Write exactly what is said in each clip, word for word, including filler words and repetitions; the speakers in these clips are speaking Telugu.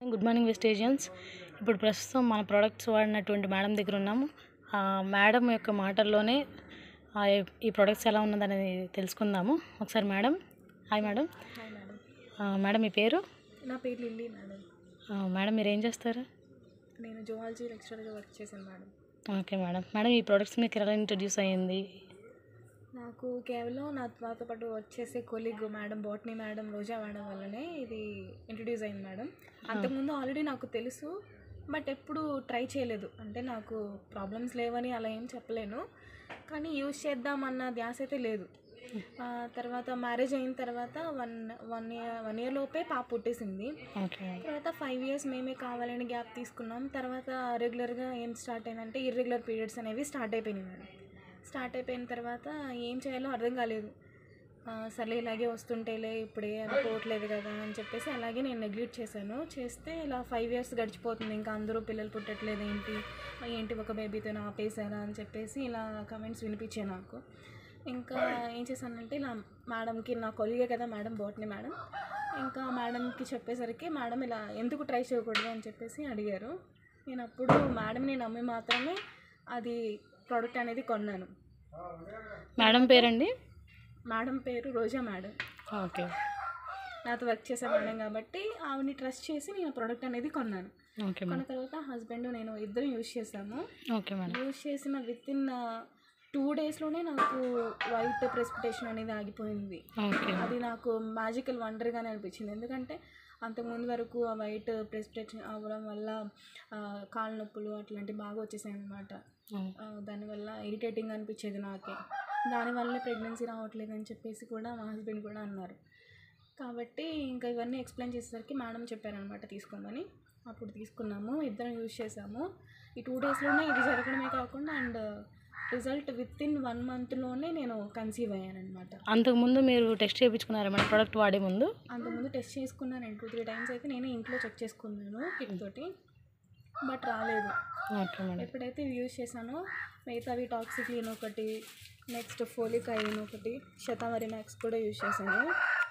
Good morning వెస్టేజియన్స్. ఇప్పుడు ప్రస్తుతం మన ప్రోడక్ట్స్ వాడినటువంటి మేడం దగ్గర ఉన్నాము. మేడం యొక్క మాటల్లోనే ఈ ప్రోడక్ట్స్ ఎలా ఉన్నదనేది తెలుసుకుందాము. ఒకసారి madam. Hi madam. Hi madam. Madam మీ పేరు? నా పేరు లిల్లీ మేడం. మేడం మీరు ఏం చేస్తారు? నేను జువాలజీ లెక్చరర్గా వర్క్ చేశాను మేడం. Okay madam. మేడం ఈ ప్రోడక్ట్స్ మీకు ఎలా ఇంట్రడ్యూస్ అయ్యింది? నాకు కేవలం నా నాతో పాటు వర్క్ చేసే colleague madam, botany madam, Roja madam వల్లనే ఇది ఇంట్రడ్యూస్ అయింది మేడం. అంతకుముందు ఆల్రెడీ నాకు తెలుసు, బట్ ఎప్పుడు ట్రై చేయలేదు. అంటే నాకు ప్రాబ్లమ్స్ లేవని అలా ఏం చెప్పలేను, కానీ యూజ్ చేద్దామన్న ధ్యాస అయితే లేదు. తర్వాత మ్యారేజ్ అయిన తర్వాత one one year one year లోపే పాప పుట్టేసింది. తర్వాత ఫైవ్ ఇయర్స్ మేమే కావాలని గ్యాప్ తీసుకున్నాం. తర్వాత రెగ్యులర్గా ఏం స్టార్ట్ అయిందంటే ఇర్రెగ్యులర్ పీరియడ్స్ అనేవి స్టార్ట్ అయిపోయినాయి మేడం. స్టార్ట్ అయిపోయిన తర్వాత ఏం చేయాలో అర్థం కాలేదు. సర్లే ఇలాగే వస్తుంటేలే, ఇప్పుడే అనుకోవట్లేదు కదా అని చెప్పేసి అలాగే నేను నెగ్లెక్ట్ చేశాను. చేస్తే ఇలా ఫైవ్ ఇయర్స్ గడిచిపోతుంది, ఇంకా అందరూ పిల్లలు పుట్టట్లేదు, ఏంటి ఏంటి ఒక బేబీతో ఆపేశారా అని చెప్పేసి ఇలా కమెంట్స్ వినిపించాయి నాకు. ఇంకా ఏం చేశానంటే ఇలా మేడంకి, నా కొలీగే కదా మేడం, బోటనీ మేడం, ఇంకా మేడంకి చెప్పేసరికి మేడం ఇలా ఎందుకు ట్రై చేయకూడదు అని చెప్పేసి అడిగారు. నేను అప్పుడు మేడంని నమ్మి మాత్రమే అది ప్రోడక్ట్ అనేది కొన్నాను. మేడం పేరండి? మేడం పేరు రోజా మేడం. ఓకే. నాతో వర్క్ చేసే మేడం కాబట్టి ఆవిడని ట్రస్ట్ చేసి నేను ప్రోడక్ట్ అనేది కొన్నాను. ఓకే. కొన్న తర్వాత హస్బెండ్ నేను ఇద్దరం యూజ్ చేసాము. Okay madam. యూజ్ చేసిన విత్ ఇన్ టూ డేస్లోనే నాకు వైట్ ప్రెసిపిటేషన్ అనేది ఆగిపోయింది. అది నాకు మ్యాజికల్ వండర్గానే అనిపించింది. ఎందుకంటే అంతకుముందు వరకు ఆ వైట్ ప్రెసిపిటేషన్ అవ్వడం వల్ల కాళ్ళ నొప్పులు అట్లాంటివి బాగా వచ్చేసాయి అన్నమాట. దానివల్ల ఇరిటేటింగ్ అనిపించేది నాకే. దానివల్ల ప్రెగ్నెన్సీ రావట్లేదు అని చెప్పేసి కూడా మా హస్బెండ్ కూడా అన్నారు. కాబట్టి ఇంకా ఇవన్నీ ఎక్స్ప్లెయిన్ చేసేసరికి మేడం చెప్పారనమాట తీసుకోమని. అప్పుడు తీసుకున్నాము, ఇద్దరం యూజ్ చేసాము. ఈ టూ డేస్లోనే ఇది జరగడమే కాకుండా and result within one మంత్లోనే నేను కన్సీవ్ అయ్యాను అనమాట. అంతకుముందు మీరు టెస్ట్ చేయించుకున్నారా మన ప్రోడక్ట్ వాడే ముందు? అంతకుముందు టెస్ట్ చేసుకున్నాను నేను టూ త్రీ టైమ్స్ అయితే నేనే ఇంట్లో చెక్ చేసుకున్నాను కిట్ తోటి, బట్ రాలేదు. ఎప్పుడైతే యూజ్ చేశానో మిగతావి టాక్సిక్లిన్ ఒకటి, నెక్స్ట్ ఫోలిక్ ఐరన్ ఒకటి, శతావరి మ్యాక్స్ కూడా యూజ్ చేశాను.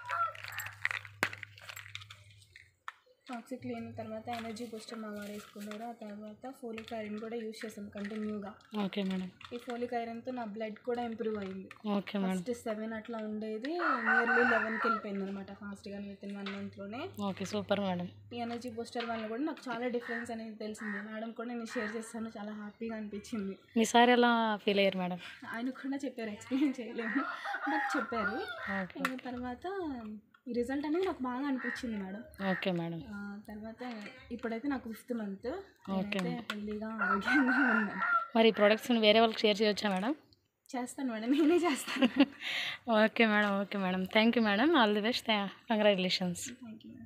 టాక్సిక్లిన్ తర్వాత ఎనర్జీ బూస్టర్ మా వారు వేసుకున్నారు. ఆ తర్వాత ఫోలిక్ ఐరన్ కూడా యూజ్ చేశాను కంటిన్యూగా. Okay madam. ఈ ఫోలిక్ ఐరన్తో నా బ్లడ్ కూడా ఇంప్రూవ్ అయింది. Okay madam. ఫస్ట్ సెవెన్ అట్లా ఉండేది, నియర్లీ లెవెన్కి వెళ్ళిపోయింది అనమాట ఫాస్ట్గా విత్ ఇన్ వన్ మంత్లోనే. Okay, super madam. ఈ ఎనర్జీ బూస్టర్ వల్ల కూడా నాకు చాలా డిఫరెన్స్ అనేది తెలిసింది. మేడం కూడా నేను షేర్ చేస్తాను, చాలా హ్యాపీగా అనిపించింది. మీ సార్ ఎలా ఫీల్ అయ్యారు మేడం? ఆయన కూడా చెప్పారు, ఎక్స్ప్లెయిన్ చేయలేము బట్ చెప్పారు. ఇంకా తర్వాత ఈ రిజల్ట్ అనేది నాకు బాగా అనిపించింది మేడం. Okay madam. తర్వాత ఇప్పుడైతే నాకు ఫిఫ్త్ మంత్, హెల్దీగా ఆరోగ్యంగా ఉన్నాను. మరి ఈ ప్రోడక్ట్స్ని వేరే వాళ్ళకి షేర్ చేయొచ్చా మేడం? చేస్తాను మేడం, నేనే చేస్తాను. Okay madam. Okay madam. Thank you madam. All the best. Congratulations. Thank you.